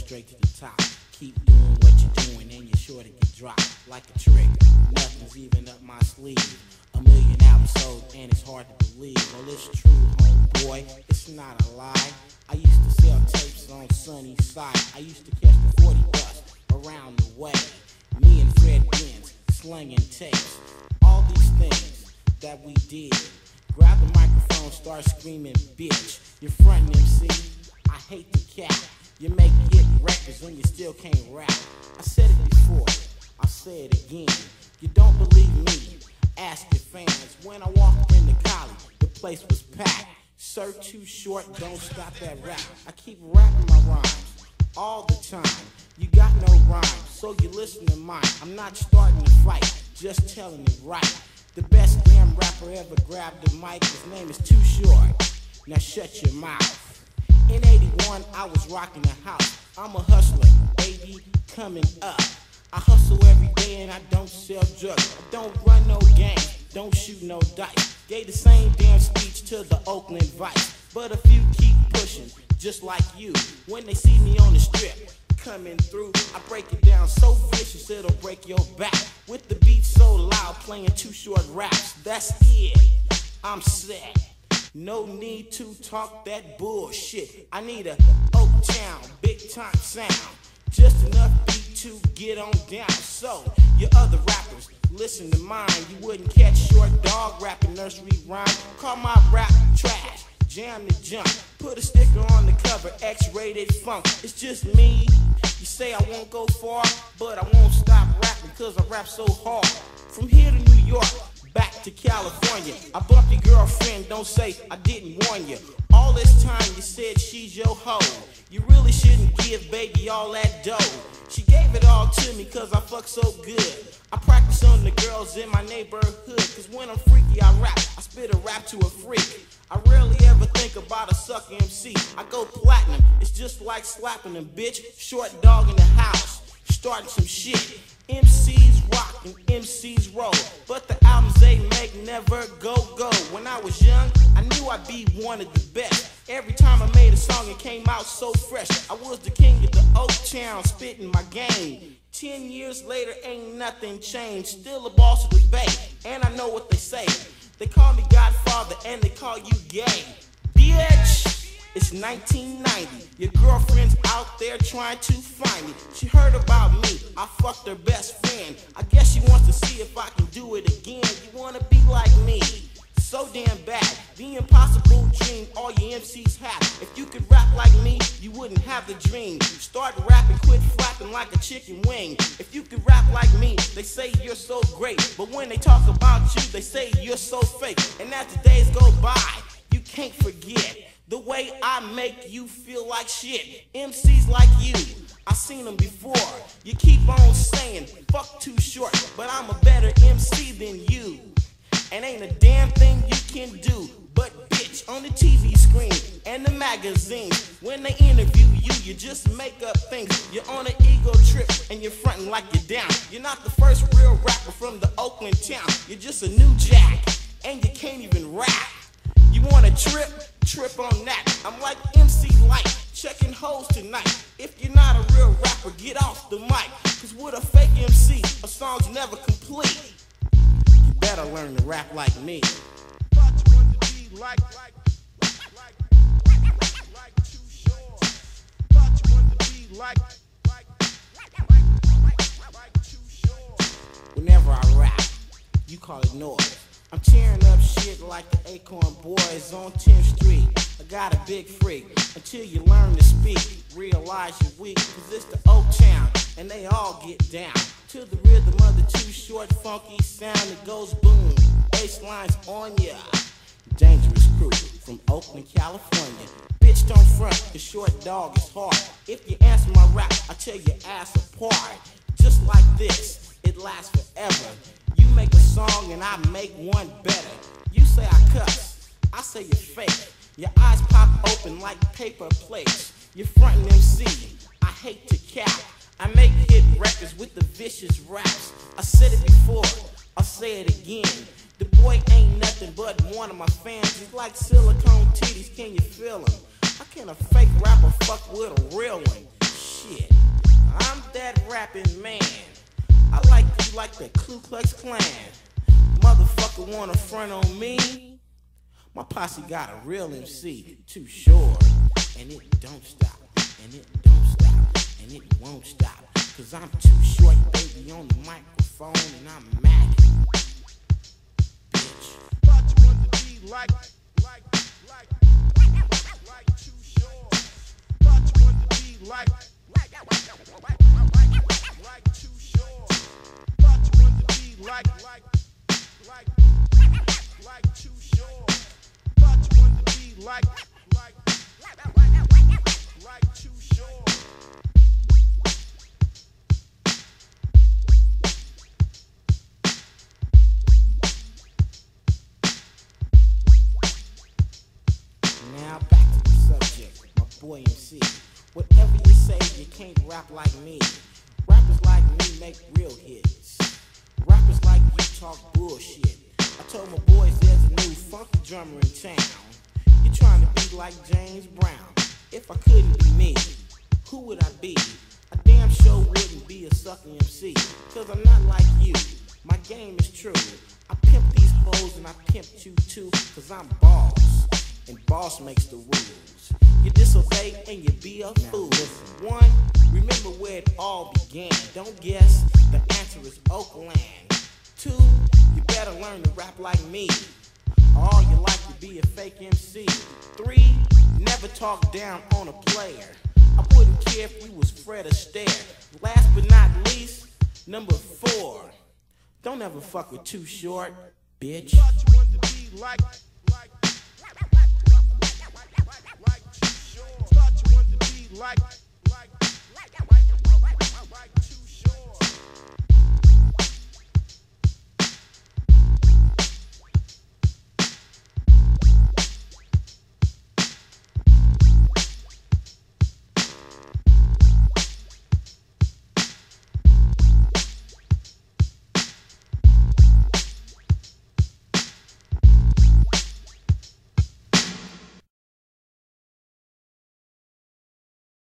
straight to the top. Keep doing what you're doing and you're sure to get dropped like a trigger. Nothing's even up my sleeve. A million albums sold and it's hard to believe. Well, it's true, homeboy, it's not a lie. I used to sell tapes on Sunny Side. I used to catch the 40 bus around the way. Me and Fred Benz slinging tapes. All these things that we did. Grab the microphone, start screaming, bitch. You're frontin' MC, I hate the cap. You make hit records when you still can't rap. I said it before, I'll say it again. You don't believe me, ask your fans. When I walked into college, the place was packed. Sir, too short, don't stop that rap. I keep rapping my rhymes all the time. You got no rhyme, so you listen to mine. I'm not starting to fight, just telling it right. The best damn rapper ever grabbed the mic, his name is Too Short. Now shut your mouth. In 81, I was rocking the house. I'm a hustler, baby, coming up. I hustle every day and I don't sell drugs. I don't run no game, don't shoot no dice. Gave the same damn speech to the Oakland Vice. But a few keep pushing, just like you. When they see me on the strip, coming through, I break it down so vicious it'll break your back. With the beat so loud, playing Too Short raps. That's it, I'm set. No need to talk that bullshit. I need a Oaktown, big time sound. Just enough beat to get on down. So, your other rappers, listen to mine. You wouldn't catch Short Dog rapping nursery rhyme. Call my rap trash, jam the jump. Put a sticker on the cover, X-rated funk. It's just me. You say I won't go far, but I won't stop rapping cause I rap so hard. From here to New York, back to California. I bumped your girlfriend, don't say I didn't warn you. All this time you said she's your hoe. You really shouldn't give baby all that dough. She gave it all to me cause I fuck so good. I practice on the girls in my neighborhood. Cause when I'm freaky I rap, I spit a rap to a freak. I rarely ever think about a sucker MC. I go platinum, it's just like slapping them, bitch. Short Dog in the house, starting some shit. MCs rock and MCs roll, but the albums they make never go. When I was young, I knew I'd be one of the best. Every time I made a song, it came out so fresh. I was the king of the Oaktown, spitting my game. 10 years later, ain't nothing changed. Still a boss of the bay, and I know what they say. They call me Godfather, and they call you gay. Bitch! It's 1990, your girlfriend's out there trying to find me. She heard about me, I fucked her best friend. I guess she wants to see if I can do it again. You wanna be like me, so damn bad. The impossible dream all you MCs have. If you could rap like me, you wouldn't have the dream. Start rapping, quit flapping like a chicken wing. If you could rap like me, they say you're so great. But when they talk about you, they say you're so fake. And as the days go by, you can't forget the way I make you feel like shit. MCs like you, I seen them before. You keep on saying, fuck Too Short, but I'm a better MC than you. And ain't a damn thing you can do but bitch on the TV screen and the magazines. When they interview you, you just make up things. You're on an ego trip and you're fronting like you're down. You're not the first real rapper from the Oakland town. You're just a new jack and you can't even rap. You wanna trip? Trip on that. I'm like MC Light, checking hoes tonight. If you're not a real rapper, get off the mic. Cause with a fake MC, a song's never complete. You better learn to rap like me. Like Too Short. Thought you wanted to be like Too Short. Whenever I rap, you call it noise. I'm tearing up shit like the Acorn Boys on 10th Street. I got a big freak. Until you learn to speak, realize you're weak. Cause it's the Oaktown, and they all get down to the rhythm of the Too Short funky sound. It goes boom, bassline's on ya. Dangerous crew from Oakland, California. Bitch, don't front, the Short Dog is hard. If you answer my rap, I tear your ass apart. Just like this, it lasts forever. You make a song and I make one better. You say I cuss, I say you're fake. Your eyes pop open like paper plates. You're frontin' MC, I hate to cap. I make hit records with the vicious raps. I said it before, I'll say it again. The boy ain't nothing but one of my fans. He's like silicone titties, can you feel him? How can a fake rapper fuck with a real one? Shit. shit. I'm that rapping man. I like you like the Ku Klux Klan. Motherfucker wanna front on me? My posse got a real MC, Too Short. And it don't stop, and it don't stop, and it won't stop. Cause I'm too short, baby, on the microphone, and I'm macking. Bitch. Thought you wanted to be like Too Short. Thought you wanted to be like Too Short. Thought you wanted to be like Too Short. Thought you wanted to be like Too Short. Now back to the subject, my boy MC. Whatever you say, you can't rap like me. Rappers like me make real hits. Rappers like you talk bullshit. I told my boys there's a new funky drummer in town. You're trying to be like James Brown. If I couldn't be me, who would I be? I damn sure wouldn't be a sucker MC. Cause I'm not like you, my game is true. I pimp these hoes and I pimp you too. Cause I'm boss, and boss makes the rules. You disobey and you be a fool. One, remember where it all began. Don't guess, the answer is Oakland. Two, you better learn to rap like me. Or you like to be a fake MC. Three, never talk down on a player. I wouldn't care if you was Fred Astaire. Last but not least, number 4. Don't ever fuck with Too Short, bitch. Thought you wanted to be like Too Short. Thought you wanted to be like